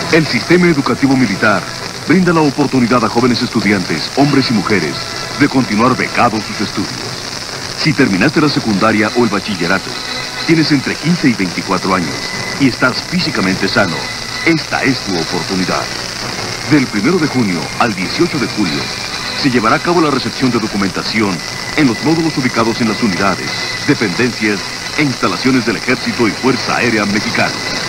El sistema educativo militar brinda la oportunidad a jóvenes estudiantes, hombres y mujeres, de continuar becados sus estudios. Si terminaste la secundaria o el bachillerato, tienes entre 15 y 24 años y estás físicamente sano, esta es tu oportunidad. Del 1 de junio al 18 de julio, se llevará a cabo la recepción de documentación en los módulos ubicados en las unidades, dependencias e instalaciones del Ejército y Fuerza Aérea Mexicana.